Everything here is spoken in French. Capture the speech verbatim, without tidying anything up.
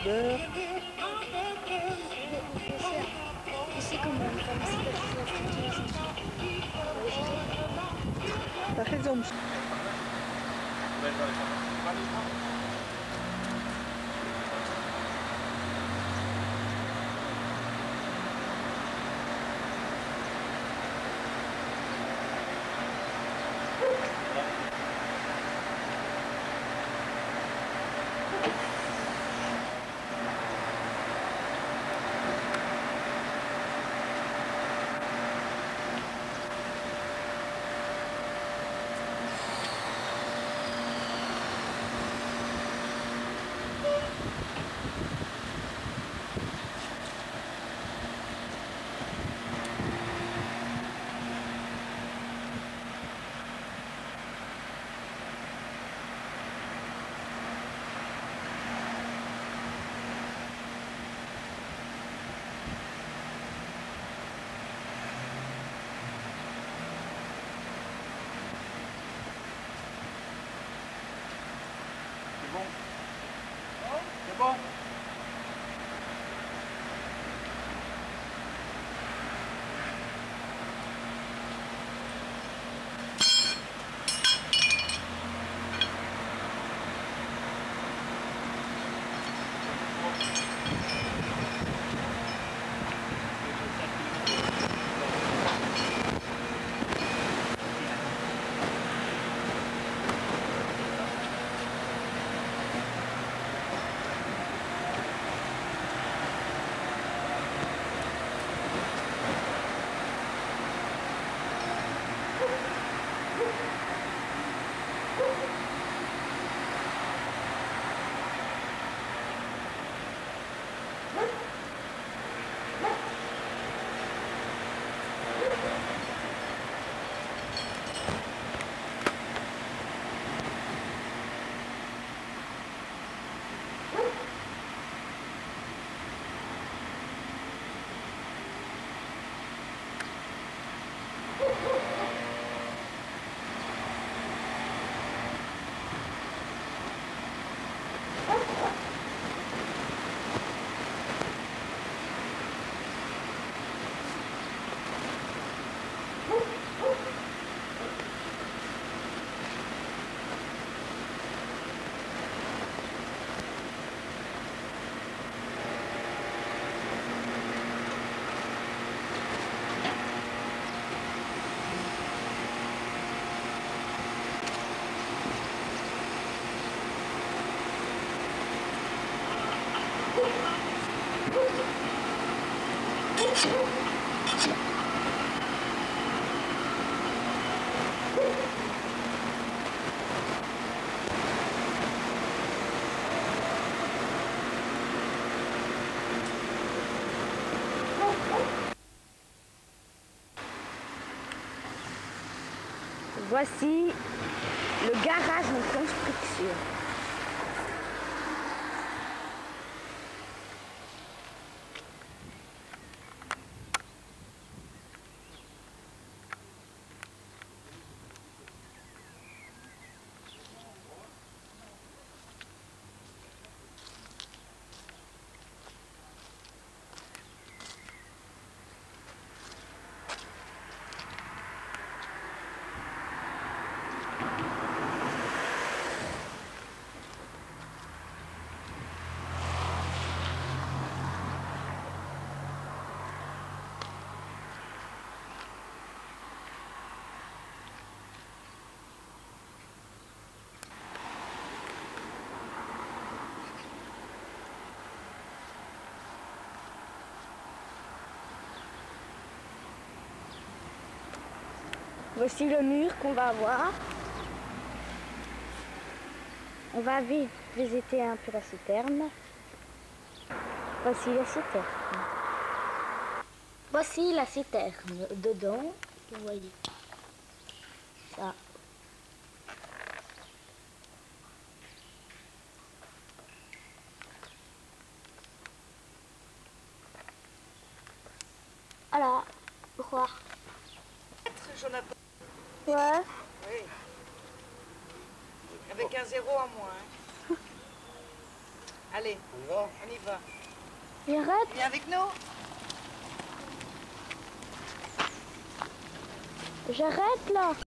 beurre. Tu sais comment on fait la friture. T'as raison. C'est bon? Voici le garage en construction. Voici le mur qu'on va avoir. On va visiter un peu la citerne. Voici la citerne. Voici la citerne. Dedans, vous voyez ça. Voilà, pourquoi? Jonathan. Ouais. Oui. Avec un zéro à moins. Hein. Allez, On y va? on y va. Il arrête. Viens avec nous. J'arrête là.